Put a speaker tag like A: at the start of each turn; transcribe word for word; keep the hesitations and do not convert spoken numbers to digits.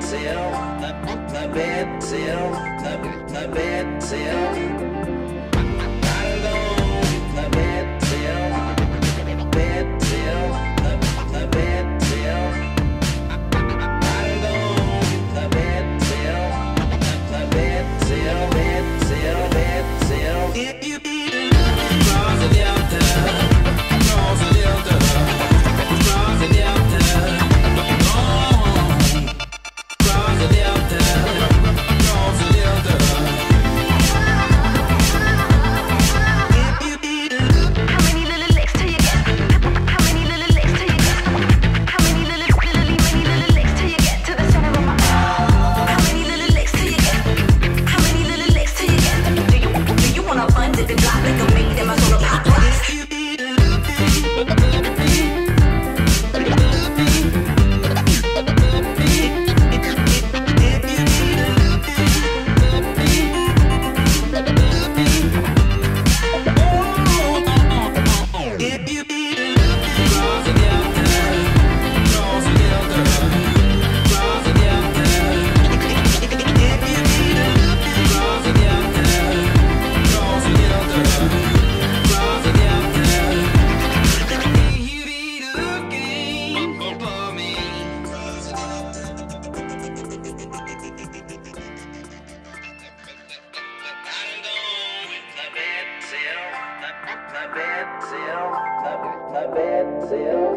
A: seal, the, the bed seal, the, the bed seal. Right along the bed seal, bed seal, the, the bed seal. Right along the bed seal, the, the bed seal, bed seal, bed seal. If you cross it out there, cross it out there, cross it out there. The bed seal, the, the bed seal.